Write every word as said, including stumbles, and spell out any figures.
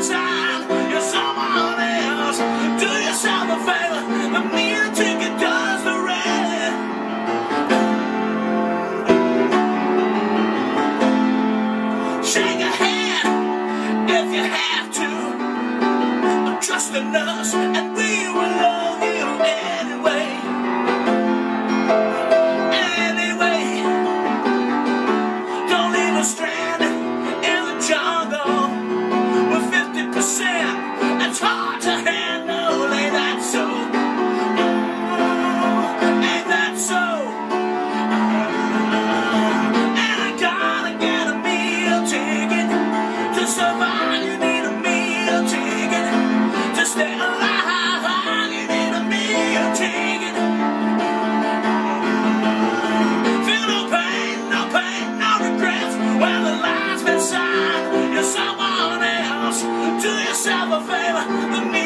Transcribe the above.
sign you're someone else. Do yourself a favor, the meal ticket does the rest. Shake a hand if you have to. Trust in us and we will love you anyway. Anyway, don't leave us stranded in the jungle with fifty percent. It's hard to handle, ain't that so? Mm, ain't that so? And I gotta get a meal ticket to survive. You need a meal ticket to stay alive. You need a meal ticket. Feel no pain, no pain, no regrets. When the line's been signed, you're someone else. Do yourself a favor, the